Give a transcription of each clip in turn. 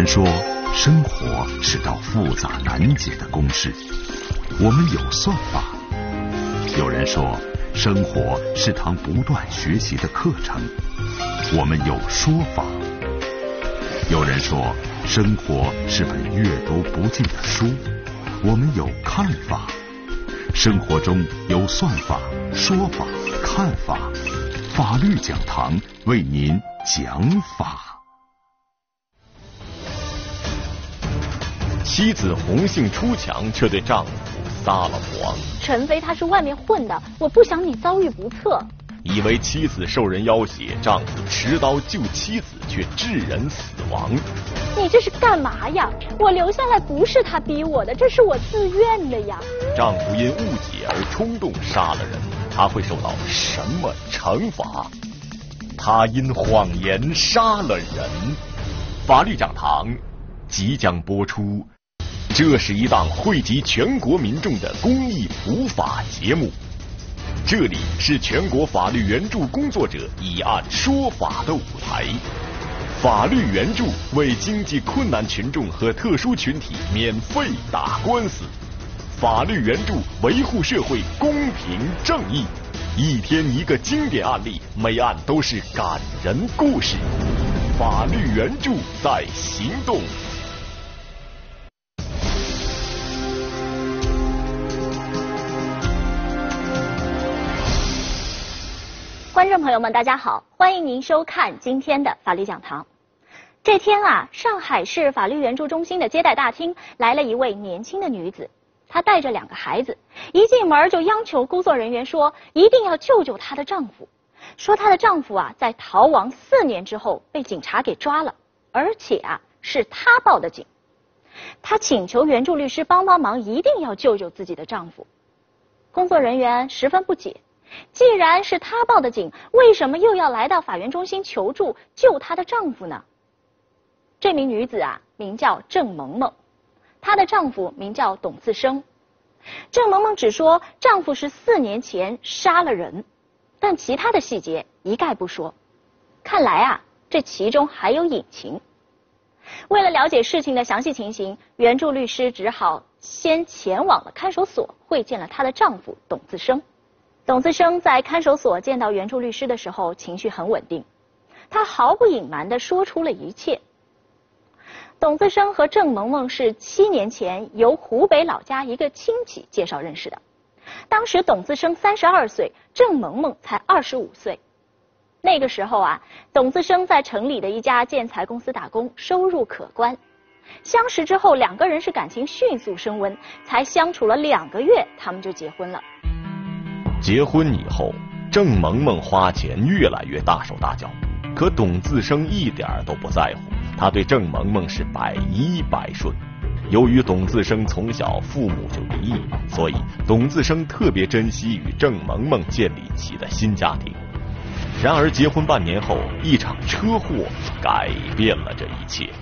人说，生活是道复杂难解的公式，我们有算法；有人说，生活是堂不断学习的课程，我们有说法；有人说，生活是本阅读不尽的书，我们有看法。生活中有算法、说法、看法，法律讲堂为您讲法。 妻子红杏出墙，却对丈夫撒了谎。 陈飞他是外面混的，我不想你遭遇不测。 以为妻子受人要挟，丈夫持刀救妻子，却致人死亡。 你这是干嘛呀？我留下来不是他逼我的，这是我自愿的呀。 丈夫因误解而冲动杀了人，他会受到什么惩罚？他因谎言杀了人。法律讲堂即将播出，这是一档汇集全国民众的公益普法节目。这里是全国法律援助工作者以案说法的舞台，法律援助为经济困难群众和特殊群体免费打官司，法律援助维护社会公平正义。一天一个经典案例，每案都是感人故事。法律援助在行动。 观众朋友们，大家好，欢迎您收看今天的法律讲堂。这天啊，上海市法律援助中心的接待大厅来了一位年轻的女子，她带着2个孩子，一进门就央求工作人员说一定要救救她的丈夫，说她的丈夫啊在逃亡4年之后被警察给抓了，而且啊是她报的警。她请求援助律师帮忙，一定要救救自己的丈夫。工作人员十分不解，既然是她报的警，为什么又要来到法援中心求助救她的丈夫呢？这名女子啊名叫郑萌萌，她的丈夫名叫董自生。郑萌萌只说丈夫是4年前杀了人，但其他的细节一概不说。看来啊，这其中还有隐情。为了了解事情的详细情形，援助律师只好先前往了看守所，会见了她的丈夫董自生。董自生在看守所见到援助律师的时候，情绪很稳定，他毫不隐瞒地说出了一切。董自生和郑萌萌是7年前由湖北老家一个亲戚介绍认识的，当时董自生32岁，郑萌萌才25岁。那个时候啊，董自生在城里的一家建材公司打工，收入可观。相识之后，2个人是感情迅速升温，才相处了2个月，他们就结婚了。 结婚以后，郑萌萌花钱越来越大手大脚，可董自生一点都不在乎，他对郑萌萌是百依百顺。由于董自生从小父母就离异，所以董自生特别珍惜与郑萌萌建立起的新家庭。然而结婚半年后，一场车祸改变了这一切。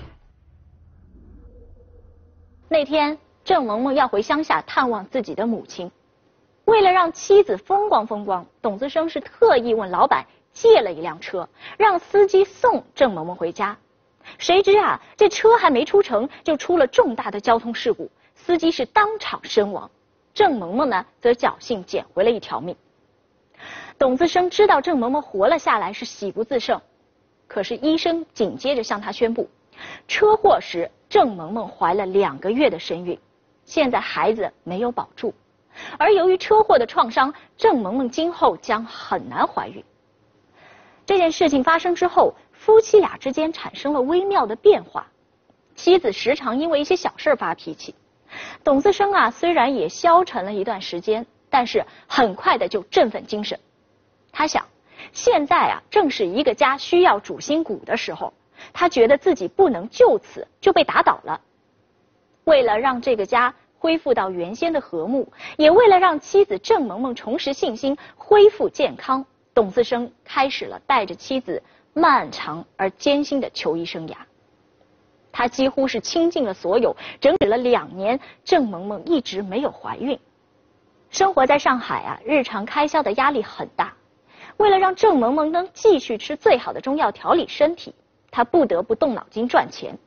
那天，郑萌萌要回乡下探望自己的母亲，为了让妻子风光，董自生是特意问老板借了一辆车，让司机送郑萌萌回家。谁知啊，这车还没出城，就出了重大的交通事故，司机是当场身亡，郑萌萌呢则侥幸捡回了一条命。董自生知道郑萌萌活了下来，是喜不自胜。可是医生紧接着向他宣布，车祸时郑萌萌怀了2个月的身孕，现在孩子没有保住。而由于车祸的创伤，郑萌萌今后将很难怀孕。这件事情发生之后，夫妻俩之间产生了微妙的变化。妻子时常因为一些小事发脾气，董自生啊虽然也消沉了一段时间，但是很快的就振奋精神。他想，现在啊正是一个家需要主心骨的时候，他觉得自己不能就此就被打倒了。为了让这个家恢复到原先的和睦，也为了让妻子郑萌萌重拾信心，恢复健康，董自生开始了带着妻子漫长而艰辛的求医生涯。他几乎是倾尽了所有，整整了2年，郑萌萌一直没有怀孕。生活在上海啊，日常开销的压力很大。为了让郑萌萌能继续吃最好的中药调理身体，他不得不动脑筋赚钱。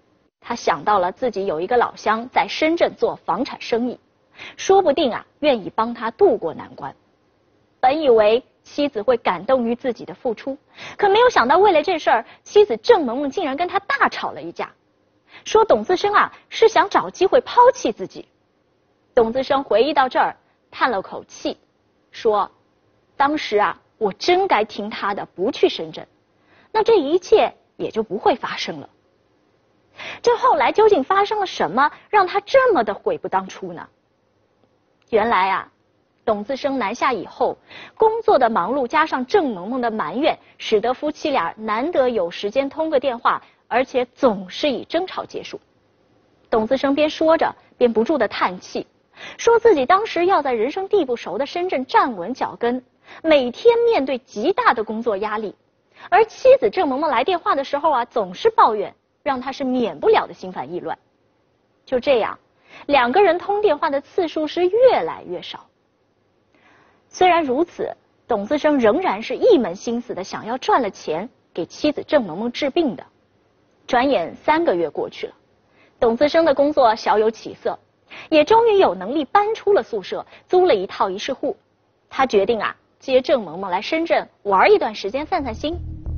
他想到了自己有一个老乡在深圳做房产生意，说不定愿意帮他渡过难关。本以为妻子会感动于自己的付出，可没有想到为了这事儿，妻子郑萌萌竟然跟他大吵了一架，说董自生是想找机会抛弃自己。董自生回忆到这儿，叹了口气，说：“当时我真该听他的，不去深圳，那这一切也就不会发生了。”这后来究竟发生了什么，让他这么的悔不当初呢？原来董自生南下以后，工作的忙碌加上郑萌萌的埋怨，使得夫妻俩难得有时间通个电话，而且总是以争吵结束。董自生边说着边不住的叹气，说自己当时要在人生地不熟的深圳站稳脚跟，每天面对极大的工作压力，而妻子郑萌萌来电话的时候总是抱怨，让他是免不了的心烦意乱。就这样，两个人通电话的次数是越来越少。虽然如此，董自生仍然是一门心思的想要赚了钱给妻子郑萌萌治病的。转眼3个月过去了，董自生的工作小有起色，也终于有能力搬出了宿舍，租了一套一室户。他决定接郑萌萌来深圳玩一段时间，散散心。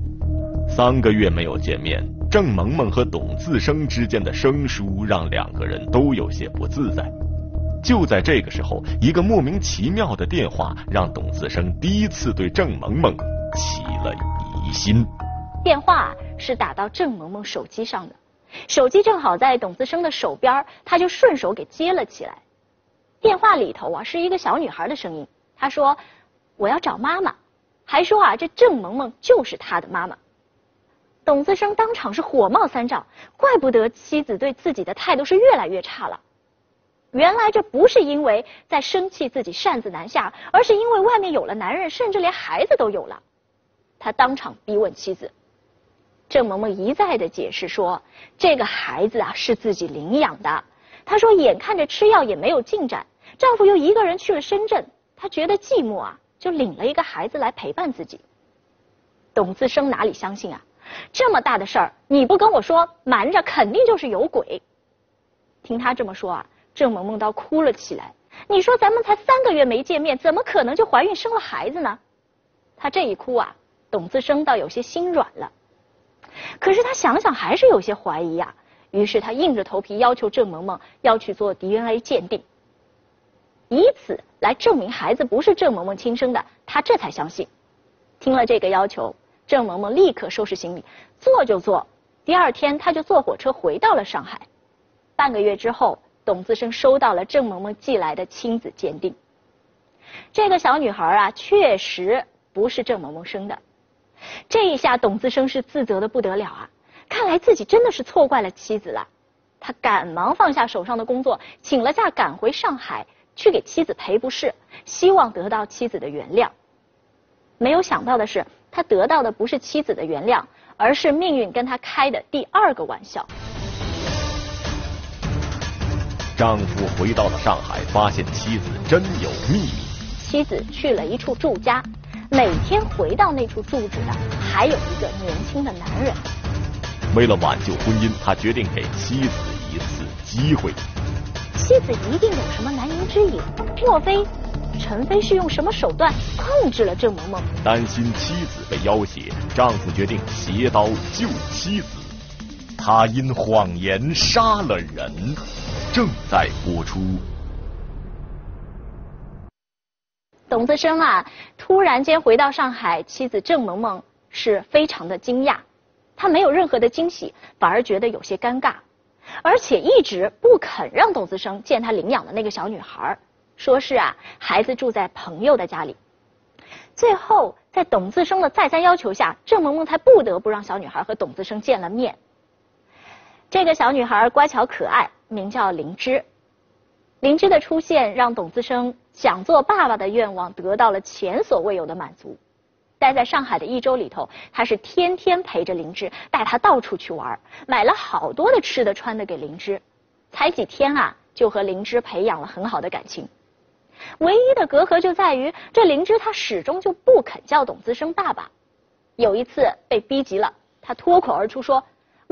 3个月没有见面，郑萌萌和董自生之间的生疏让两个人都有些不自在。就在这个时候，一个莫名其妙的电话让董自生第一次对郑萌萌起了疑心。 电话是打到郑萌萌手机上的，手机正好在董自生的手边，他就顺手给接了起来。电话里头是一个小女孩的声音，她说：“我要找妈妈。”还说这郑萌萌就是他的妈妈。董自生当场是火冒三丈，怪不得妻子对自己的态度是越来越差了。原来这不是因为在生气自己擅自南下，而是因为外面有了男人，甚至连孩子都有了。他当场逼问妻子。郑萌萌一再的解释说，这个孩子是自己领养的。她说眼看着吃药也没有进展，丈夫又一个人去了深圳，她觉得寂寞就领了一个孩子来陪伴自己。董自生哪里相信这么大的事儿你不跟我说，瞒着肯定就是有鬼。听他这么说郑萌萌倒哭了起来。你说咱们才3个月没见面，怎么可能就怀孕生了孩子呢？他这一哭董自生倒有些心软了。可是他想想还是有些怀疑于是他硬着头皮要求郑萌萌要去做 DNA 鉴定，以此来证明孩子不是郑萌萌亲生的，他这才相信。听了这个要求，郑萌萌立刻收拾行李，做就做。第2天他就坐火车回到了上海。半个月之后，董自生收到了郑萌萌寄来的亲子鉴定。这个小女孩确实不是郑萌萌生的。这一下董自生是自责的不得了看来自己真的是错怪了妻子了。他赶忙放下手上的工作，请了假赶回上海去给妻子赔不是，希望得到妻子的原谅。没有想到的是，他得到的不是妻子的原谅，而是命运跟他开的第2个玩笑。 丈夫回到了上海，发现妻子真有秘密。 妻子去了一处住家，每天回到那处住址的还有一个年轻的男人。 为了挽救婚姻，他决定给妻子一次机会。 妻子一定有什么难言之隐，莫非陈飞是用什么手段控制了郑萌萌？ 担心妻子被要挟，丈夫决定携刀救妻子。他因谎言杀了人，正在播出。 董自生突然间回到上海，妻子郑萌萌是非常的惊讶，她没有任何的惊喜，反而觉得有些尴尬，而且一直不肯让董自生见他领养的那个小女孩，说是孩子住在朋友的家里。最后在董自生的再三要求下，郑萌萌才不得不让小女孩和董自生见了面。这个小女孩乖巧可爱，名叫灵芝。灵芝的出现让董自生想做爸爸的愿望得到了前所未有的满足。待在上海的1周里头，他是天天陪着灵芝，带她到处去玩，买了好多的吃的穿的给灵芝。才几天就和灵芝培养了很好的感情。唯一的隔阂就在于，这灵芝她始终就不肯叫董自生爸爸。有一次被逼急了，她脱口而出说：“我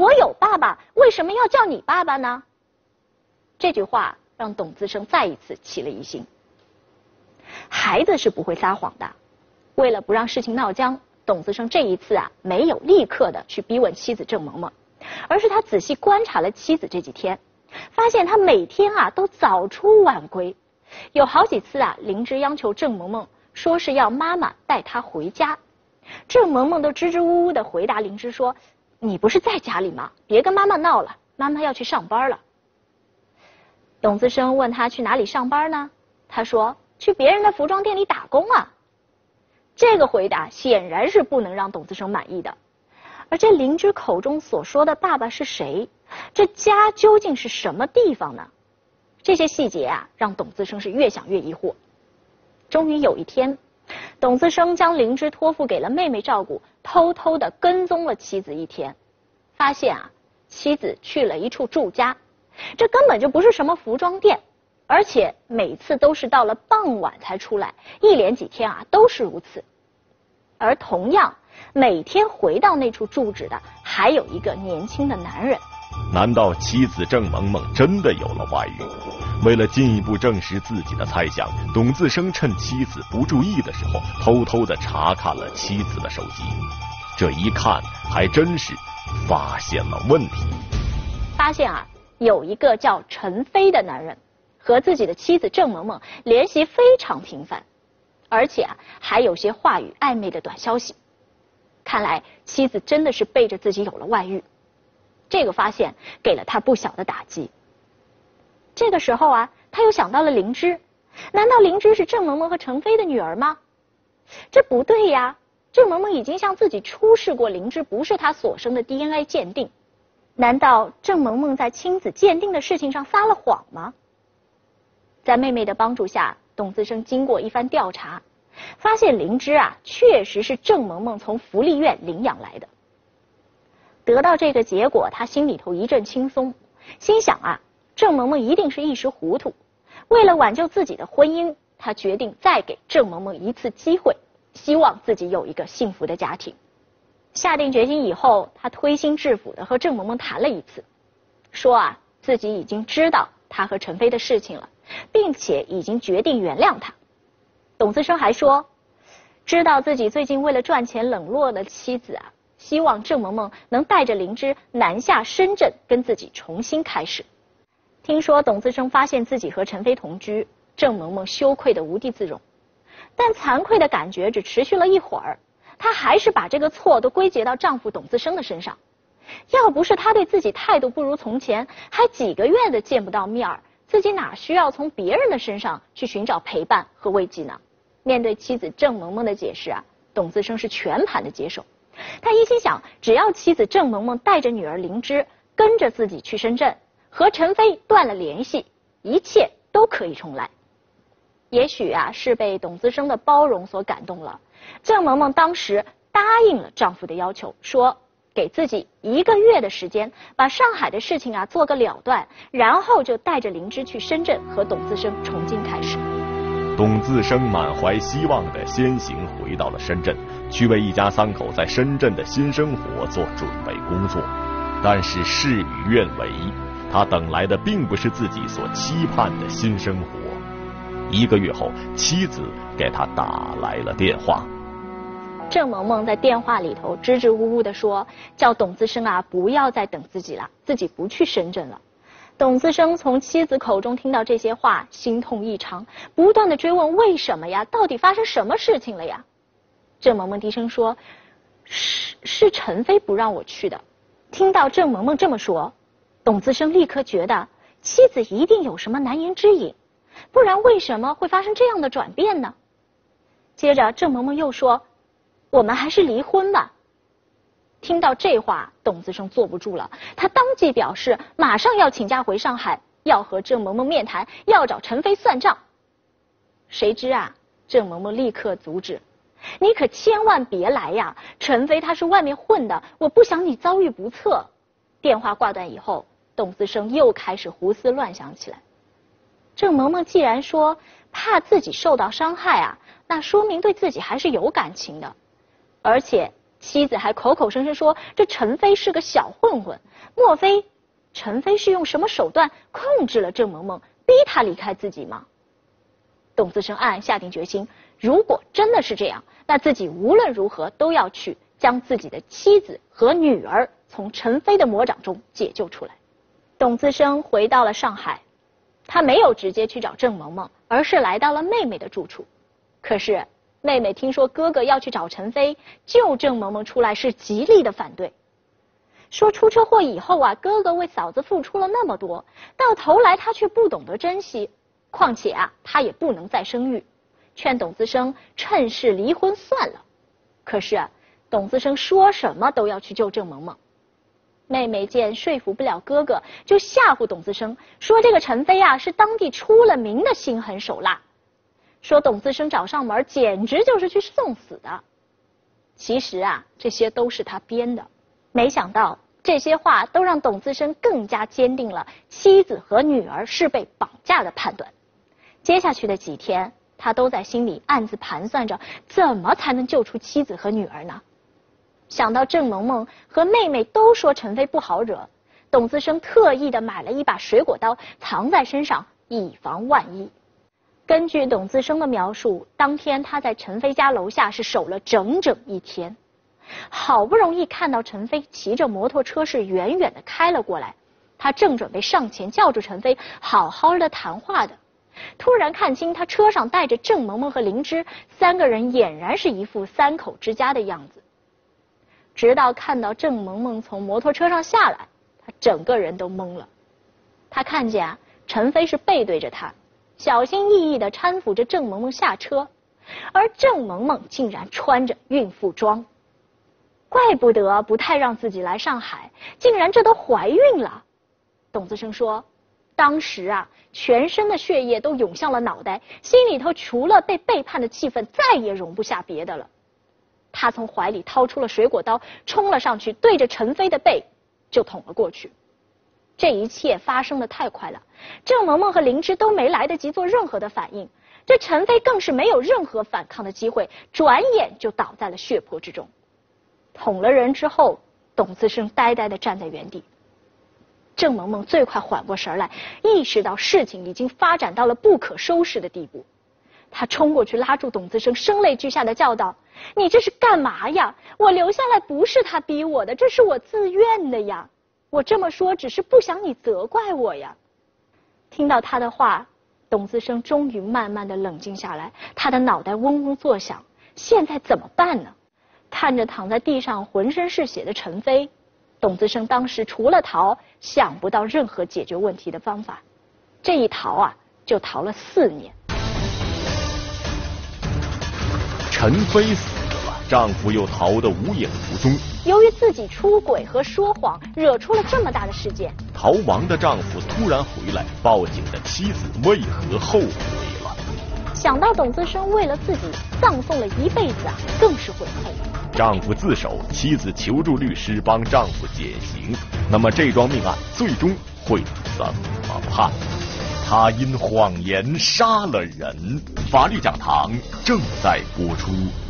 我有爸爸，为什么要叫你爸爸呢？这句话让董自生再一次起了疑心。孩子是不会撒谎的，为了不让事情闹僵，董自生这一次没有立刻的去逼问妻子郑萌萌，而是他仔细观察了妻子这几天，发现他每天都早出晚归，有好几次灵芝央求郑萌萌说是要妈妈带她回家，郑萌萌都支支吾吾的回答灵芝说：“你不是在家里吗？别跟妈妈闹了，妈妈要去上班了。”董自生问他去哪里上班呢？他说去别人的服装店里打工啊。这个回答显然是不能让董自生满意的。而这灵芝口中所说的爸爸是谁？这家究竟是什么地方呢？这些细节让董自生是越想越疑惑。终于有一天，董自生将灵芝托付给了妹妹照顾，偷偷的跟踪了妻子一天，发现妻子去了一处住家，这根本就不是什么服装店，而且每次都是到了傍晚才出来，一连几天都是如此。而同样每天回到那处住址的还有一个年轻的男人。 难道妻子郑萌萌真的有了外遇？为了进一步证实自己的猜想，董自生趁妻子不注意的时候，偷偷的查看了妻子的手机。这一看，还真是发现了问题。 发现有一个叫陈飞的男人和自己的妻子郑萌萌联系非常频繁，而且还有些话语暧昧的短消息。看来妻子真的是背着自己有了外遇。这个发现给了他不小的打击。这个时候他又想到了灵芝，难道灵芝是郑萌萌和陈飞的女儿吗？这不对呀，郑萌萌已经向自己出示过灵芝不是她所生的 DNA 鉴定，难道郑萌萌在亲子鉴定的事情上撒了谎吗？在妹妹的帮助下，董自生经过一番调查，发现灵芝确实是郑萌萌从福利院领养来的。得到这个结果，他心里头一阵轻松，心想郑萌萌一定是一时糊涂，为了挽救自己的婚姻，他决定再给郑萌萌一次机会，希望自己有一个幸福的家庭。下定决心以后，他推心置腹的和郑萌萌谈了一次，说自己已经知道他和陈飞的事情了，并且已经决定原谅他。董自生还说，知道自己最近为了赚钱冷落了妻子希望郑萌萌能带着灵芝南下深圳跟自己重新开始。听说董自生发现自己和陈飞同居，郑萌萌羞愧的无地自容，但惭愧的感觉只持续了一会儿，她还是把这个错都归结到丈夫董自生的身上。要不是他对自己态度不如从前，还几个月的见不到面，自己哪需要从别人的身上去寻找陪伴和慰藉呢？面对妻子郑萌萌的解释董自生是全盘的接受。他一心想，只要妻子郑萌萌带着女儿灵芝跟着自己去深圳，和陈飞断了联系，一切都可以重来。也许是被董自生的包容所感动了，郑萌萌当时答应了丈夫的要求，说给自己1个月的时间，把上海的事情做个了断，然后就带着灵芝去深圳和董自生重新开始。 董自生满怀希望地先行回到了深圳，去为一家3口在深圳的新生活做准备工作。但是事与愿违，他等来的并不是自己所期盼的新生活。1个月后，妻子给他打来了电话。 郑萌萌在电话里头支支吾吾地说，叫董自生不要再等自己了，自己不去深圳了。董自生从妻子口中听到这些话，心痛异常，不断的追问为什么呀？到底发生什么事情了呀？郑萌萌低声说，是陈飞不让我去的。听到郑萌萌这么说，董自生立刻觉得妻子一定有什么难言之隐，不然为什么会发生这样的转变呢？接着郑萌萌又说，我们还是离婚吧。听到这话，董自生坐不住了，他当即表示马上要请假回上海，要和郑萌萌面谈，要找陈飞算账。谁知郑萌萌立刻阻止，你可千万别来呀，陈飞他是外面混的，我不想你遭遇不测。电话挂断以后，董自生又开始胡思乱想起来。郑萌萌既然说怕自己受到伤害那说明对自己还是有感情的，而且妻子还口口声声说这陈飞是个小混混，莫非陈飞是用什么手段控制了郑萌萌，逼她离开自己吗？董自生暗暗下定决心，如果真的是这样，那自己无论如何都要去将自己的妻子和女儿从陈飞的魔掌中解救出来。董自生回到了上海，他没有直接去找郑萌萌，而是来到了妹妹的住处。可是妹妹听说哥哥要去找陈飞救郑萌萌出来，是极力的反对，说出车祸以后啊，哥哥为嫂子付出了那么多，到头来他却不懂得珍惜，况且啊他也不能再生育，劝董自生趁势离婚算了。可是啊董自生说什么都要去救郑萌萌。妹妹见说服不了哥哥，就吓唬董自生说这个陈飞啊是当地出了名的心狠手辣，说董自生找上门简直就是去送死的。其实啊这些都是他编的。没想到这些话都让董自生更加坚定了妻子和女儿是被绑架的判断。接下去的几天他都在心里暗自盘算着怎么才能救出妻子和女儿呢。想到郑萌萌和妹妹都说陈飞不好惹，董自生特意的买了一把水果刀藏在身上，以防万一。根据董自生的描述，当天他在陈飞家楼下是守了整整1天，好不容易看到陈飞骑着摩托车是远远的开了过来，他正准备上前叫住陈飞好好的谈话的，突然看清他车上带着郑萌萌和灵芝，3个人俨然是一副3口之家的样子。直到看到郑萌萌从摩托车上下来，他整个人都懵了。他看见啊陈飞是背对着他，小心翼翼地搀扶着郑萌萌下车，而郑萌萌竟然穿着孕妇装。怪不得不太让自己来上海，竟然这都怀孕了。董自生说，当时啊全身的血液都涌向了脑袋，心里头除了被背叛的气愤，再也容不下别的了。他从怀里掏出了水果刀，冲了上去，对着陈飞的背就捅了过去。这一切发生的太快了，郑萌萌和灵芝都没来得及做任何的反应，这陈飞更是没有任何反抗的机会，转眼就倒在了血泊之中。捅了人之后，董自生呆呆地站在原地。郑萌萌最快缓过神来，意识到事情已经发展到了不可收拾的地步。他冲过去拉住董自生，声泪俱下的叫道：你这是干嘛呀？我留下来不是他逼我的，这是我自愿的呀，我这么说只是不想你责怪我呀。听到他的话，董自生终于慢慢的冷静下来，他的脑袋嗡嗡作响，现在怎么办呢？看着躺在地上浑身是血的陈飞，董自生当时除了逃，想不到任何解决问题的方法。这一逃啊就逃了4年。 陈飞死了，丈夫又逃得无影无踪。 由于自己出轨和说谎，惹出了这么大的事件， 逃亡的丈夫突然回来，报警的妻子为何后悔了？ 想到董自生为了自己葬送了一辈子啊，更是悔恨。 丈夫自首，妻子求助律师帮丈夫减刑。那么这桩命案最终会怎么判？他因谎言杀了人。法律讲堂正在播出。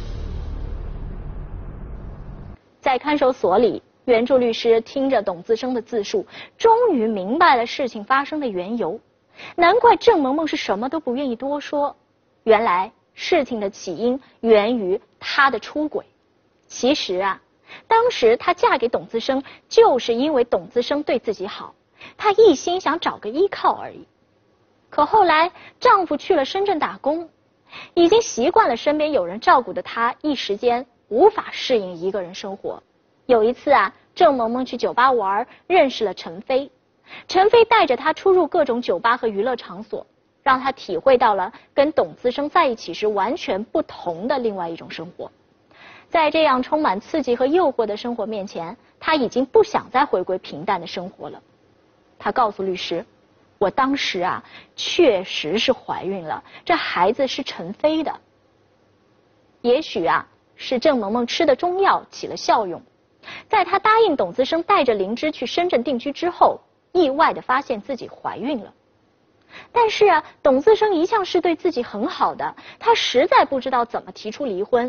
在看守所里，原著律师听着董自生的自述，终于明白了事情发生的缘由。难怪郑萌萌是什么都不愿意多说，原来事情的起因源于她的出轨。其实啊，当时她嫁给董自生，就是因为董自生对自己好，她一心想找个依靠而已。可后来丈夫去了深圳打工，已经习惯了身边有人照顾的她，一时间无法适应一个人生活。有一次啊，郑萌萌去酒吧玩，认识了陈飞。陈飞带着她出入各种酒吧和娱乐场所，让她体会到了跟董自生在一起时完全不同的另外一种生活。在这样充满刺激和诱惑的生活面前，她已经不想再回归平淡的生活了。她告诉律师，我当时啊确实是怀孕了，这孩子是陈飞的。也许啊是郑萌萌吃的中药起了效用，在她答应董自生带着灵芝去深圳定居之后，意外地发现自己怀孕了。但是啊，董自生一向是对自己很好的，他实在不知道怎么提出离婚。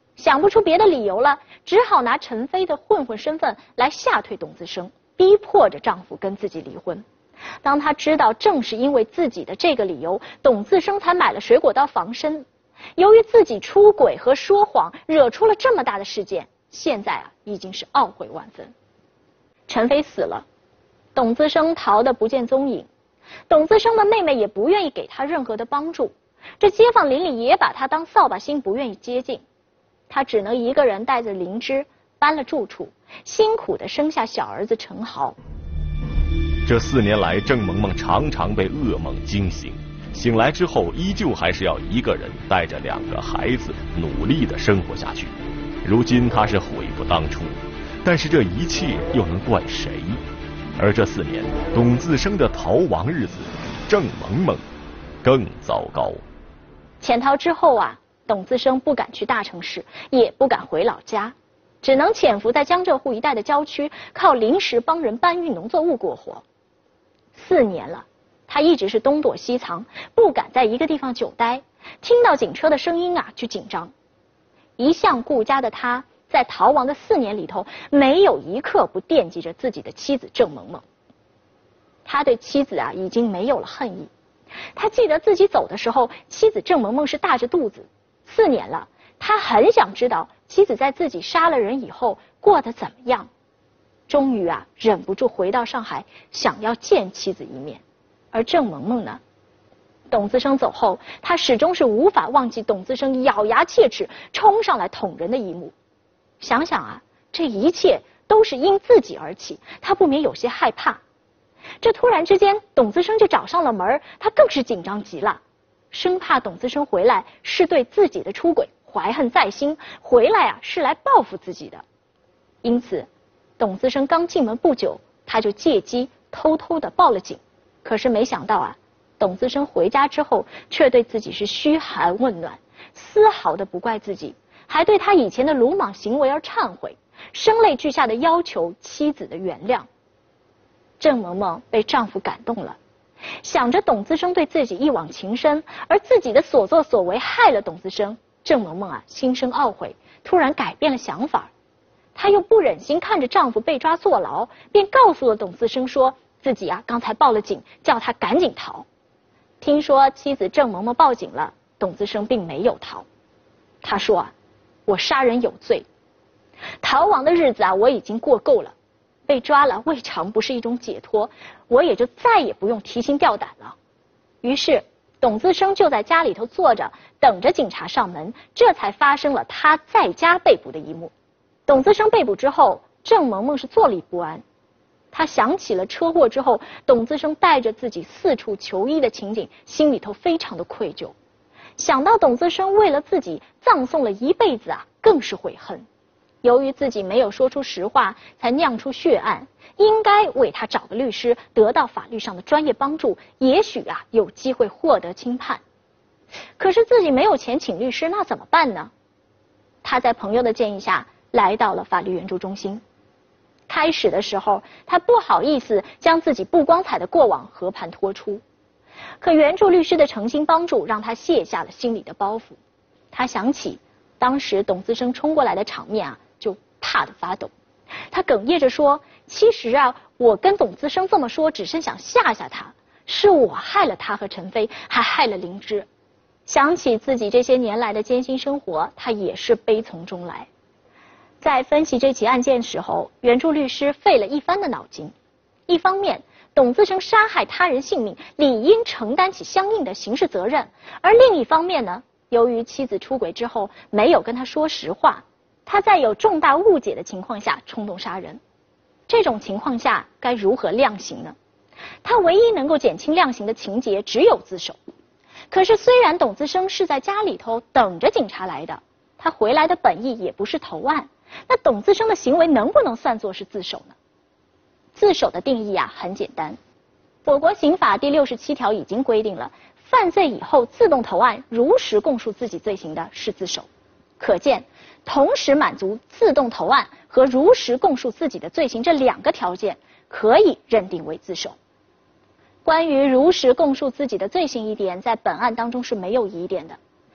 想不出别的理由了，只好拿陈飞的混混身份来吓退董自生，逼迫着丈夫跟自己离婚。当她知道正是因为自己的这个理由，董自生才买了水果刀防身。由于自己出轨和说谎惹出了这么大的事件，现在已经是懊悔万分。陈飞死了，董自生逃得不见踪影，董自生的妹妹也不愿意给他任何的帮助，这街坊邻里也把他当扫把星，不愿意接近。他只能一个人带着灵芝搬了住处，辛苦地生下小儿子陈豪。 这4年来，郑萌萌常常被噩梦惊醒，醒来之后依旧还是要一个人带着2个孩子努力地生活下去。如今她是悔不当初，但是这一切又能怪谁？而这4年，董自生的逃亡日子比郑萌萌更糟糕。 潜逃之后啊，董自生不敢去大城市，也不敢回老家，只能潜伏在江浙沪一带的郊区，靠临时帮人搬运农作物过活。4年了，他一直是东躲西藏，不敢在一个地方久待，听到警车的声音就紧张。一向顾家的他，在逃亡的4年里头，没有一刻不惦记着自己的妻子郑萌萌。他对妻子已经没有了恨意。他记得自己走的时候，妻子郑萌萌是大着肚子。4年了，他很想知道妻子在自己杀了人以后过得怎么样。终于忍不住回到上海，想要见妻子一面。而郑萌萌呢？董自生走后，他始终是无法忘记董自生咬牙切齿冲上来捅人的一幕。想想这一切都是因自己而起，他不免有些害怕。这突然之间，董自生就找上了门，他更是紧张极了，生怕董自生回来是对自己的出轨怀恨在心，回来是来报复自己的。因此，董自生刚进门不久，他就借机偷偷的报了警。可是没想到董自生回家之后，却对自己是嘘寒问暖，丝毫的不怪自己，还对他以前的鲁莽行为而忏悔，声泪俱下的要求妻子的原谅。郑萌萌被丈夫感动了，想着董自生对自己一往情深，而自己的所作所为害了董自生，郑萌萌心生懊悔，突然改变了想法。她又不忍心看着丈夫被抓坐牢，便告诉了董自生说自己刚才报了警，叫他赶紧逃。听说妻子郑萌萌报警了，董自生并没有逃。他说我杀人有罪，逃亡的日子我已经过够了，被抓了未尝不是一种解脱，我也就再也不用提心吊胆了。于是董自生就在家里头坐着，等着警察上门，这才发生了他在家被捕的一幕。董自生被捕之后，郑萌萌是坐立不安。他想起了车祸之后董自生带着自己四处求医的情景，心里头非常的愧疚。想到董自生为了自己葬送了一辈子更是悔恨。由于自己没有说出实话，才酿出血案，应该为他找个律师，得到法律上的专业帮助，也许有机会获得轻判。可是自己没有钱请律师，那怎么办呢？他在朋友的建议下来到了法律援助中心。开始的时候，他不好意思将自己不光彩的过往和盘托出，可援助律师的诚心帮助让他卸下了心里的包袱。他想起当时董自生冲过来的场面就怕得发抖。他哽咽着说，其实我跟董自生这么说只是想吓吓他，是我害了他和陈飞，还害了灵芝。想起自己这些年来的艰辛生活，他也是悲从中来。在分析这起案件时候，援助律师费了一番的脑筋。一方面，董自生杀害他人性命，理应承担起相应的刑事责任；而另一方面呢，由于妻子出轨之后没有跟他说实话，他在有重大误解的情况下冲动杀人。这种情况下该如何量刑呢？他唯一能够减轻量刑的情节只有自首。可是虽然董自生是在家里头等着警察来的，他回来的本意也不是投案，那董自生的行为能不能算作是自首呢？自首的定义很简单，我国刑法第67条已经规定了，犯罪以后自动投案，如实供述自己罪行的是自首。可见，同时满足自动投案和如实供述自己的罪行这2个条件，可以认定为自首。关于如实供述自己的罪行一点，在本案当中是没有疑点的。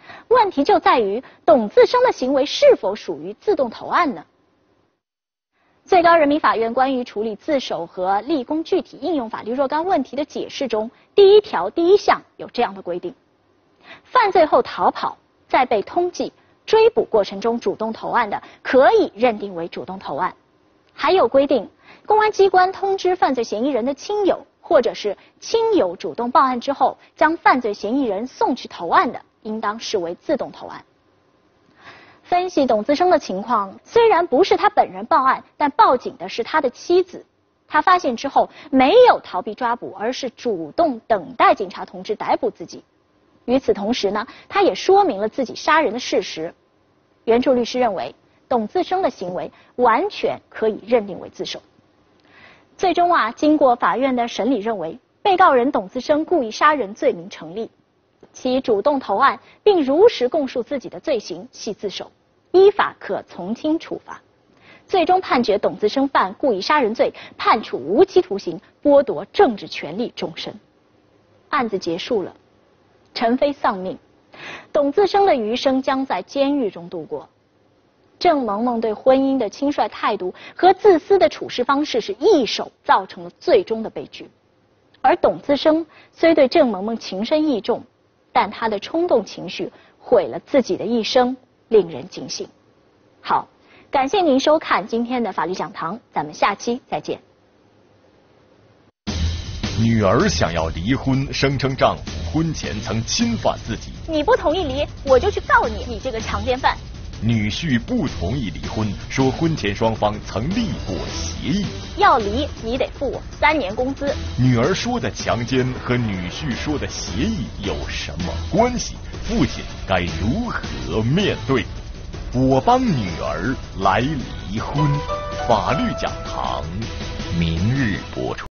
问题就在于董自生的行为是否属于自动投案呢？最高人民法院关于处理自首和立功具体应用法律若干问题的解释中，第1条第1项有这样的规定：犯罪后逃跑，在被通缉、追捕过程中主动投案的，可以认定为主动投案。还有规定，公安机关通知犯罪嫌疑人的亲友，或者是亲友主动报案之后，将犯罪嫌疑人送去投案的，应当视为自动投案。分析董自生的情况，虽然不是他本人报案，但报警的是他的妻子。他发现之后没有逃避抓捕，而是主动等待警察同志逮捕自己。与此同时呢，他也说明了自己杀人的事实。援助律师认为，董自生的行为完全可以认定为自首。最终经过法院的审理认为，被告人董自生故意杀人罪名成立，其主动投案并如实供述自己的罪行系自首，依法可从轻处罚。最终判决董自生犯故意杀人罪，判处无期徒刑，剥夺政治权利终身。案子结束了，陈飞丧命，董自生的余生将在监狱中度过。郑萌萌对婚姻的轻率态度和自私的处事方式是一手造成了最终的悲剧。而董自生虽对郑萌萌情深意重，但他的冲动情绪毁了自己的一生，令人警醒。好，感谢您收看今天的法律讲堂，咱们下期再见。 女儿想要离婚，声称丈夫婚前曾侵犯自己。 你不同意离，我就去告你，你这个强奸犯。 女婿不同意离婚，说婚前双方曾立过协议。 要离，你得付我3年工资。 女儿说的强奸和女婿说的协议有什么关系？父亲该如何面对？我帮女儿来离婚。法律讲堂，明日播出。